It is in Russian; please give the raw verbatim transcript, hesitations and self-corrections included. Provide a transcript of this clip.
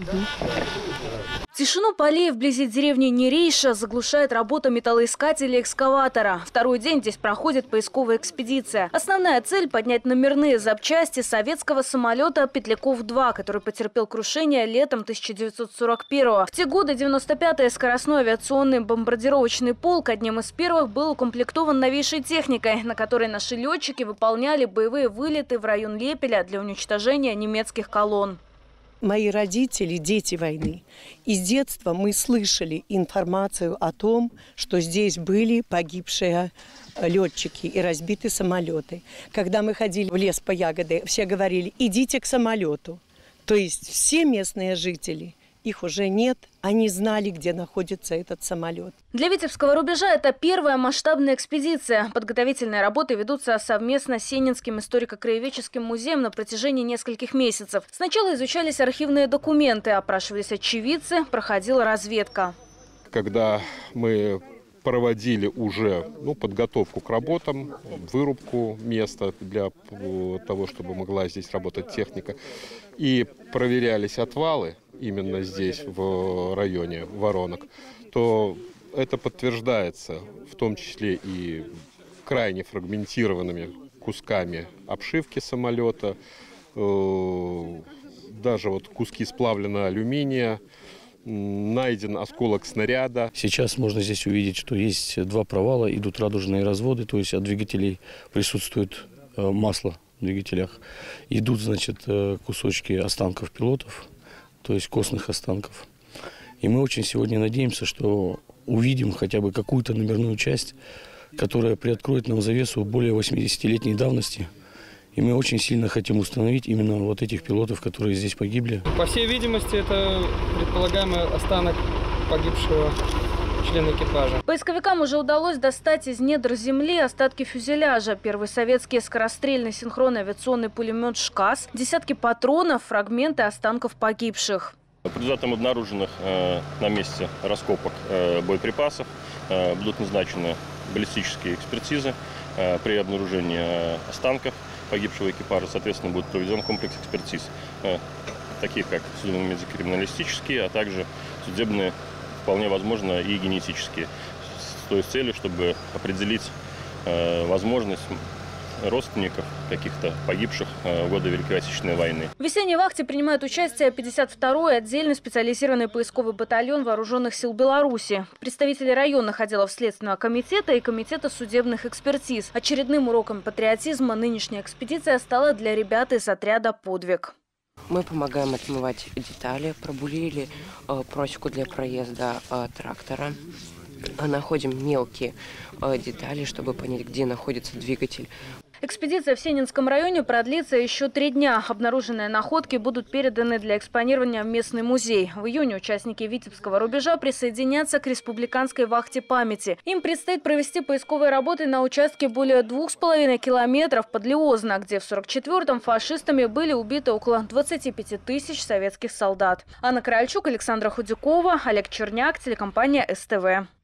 Тишину полей вблизи деревни Нерейша заглушает работа металлоискателя экскаватора. Второй день здесь проходит поисковая экспедиция. Основная цель – поднять номерные запчасти советского самолета Петляков-два, который потерпел крушение летом тысяча девятьсот сорок первого. В те годы девяносто пятый скоростной авиационный бомбардировочный полк одним из первых был укомплектован новейшей техникой, на которой наши летчики выполняли боевые вылеты в район Лепеля для уничтожения немецких колонн. Мои родители – дети войны. И с детства мы слышали информацию о том, что здесь были погибшие летчики и разбиты самолеты. Когда мы ходили в лес по ягоды, все говорили: идите к самолету. То есть все местные жители, их уже нет, они знали, где находится этот самолет. Для Витебского рубежа это первая масштабная экспедиция. Подготовительные работы ведутся совместно с Сенинским историко-краеведческим музеем на протяжении нескольких месяцев. Сначала изучались архивные документы, опрашивались очевидцы, проходила разведка. Когда мы проводили уже ну, подготовку к работам, вырубку места для того, чтобы могла здесь работать техника, и проверялись отвалы именно здесь, в районе Воронок, то это подтверждается в том числе и крайне фрагментированными кусками обшивки самолета, даже вот куски сплавленного алюминия, найден осколок снаряда. Сейчас можно здесь увидеть, что есть два провала, идут радужные разводы, то есть от двигателей присутствует масло в двигателях. Идут, значит, кусочки останков пилотов, то есть костных останков. И мы очень сегодня надеемся, что увидим хотя бы какую-то номерную часть, которая приоткроет нам завесу более восьмидесятилетней давности. И мы очень сильно хотим установить именно вот этих пилотов, которые здесь погибли. По всей видимости, это предполагаемый останок погибшего члена экипажа. Поисковикам уже удалось достать из недр земли остатки фюзеляжа, первый советский скорострельный синхронный авиационный пулемет «ШКАС», десятки патронов, фрагменты останков погибших. По результатам обнаруженных э, на месте раскопок э, боеприпасов э, будут назначены баллистические экспертизы. Э, при обнаружении э, останков погибшего экипажа, соответственно, будет проведен комплекс экспертиз, э, таких как судебно-медико-криминалистические, а также судебные, вполне возможно, и генетические, с той целью, чтобы определить э, возможность родственников каких-то погибших в годы Великой Отечественной войны. В весенней вахте принимают участие пятьдесят второй отдельный специализированный поисковый батальон Вооруженных сил Беларуси, представители районных отделов Следственного комитета и Комитета судебных экспертиз. Очередным уроком патриотизма нынешняя экспедиция стала для ребят из отряда «Подвиг». Мы помогаем отмывать детали, пробурили э, просеку для проезда э, трактора. Находим мелкие э, детали, чтобы понять, где находится двигатель. Экспедиция в Сенинском районе продлится еще три дня. Обнаруженные находки будут переданы для экспонирования в местный музей. В июне участники Витебского рубежа присоединятся к республиканской вахте памяти. Им предстоит провести поисковые работы на участке более двух с половиной километров под Лиозно, где в сорок четвёртом фашистами были убиты около двадцати пяти тысяч советских солдат. Анна Корольчук, Александра Худякова, Олег Черняк, телекомпания СТВ.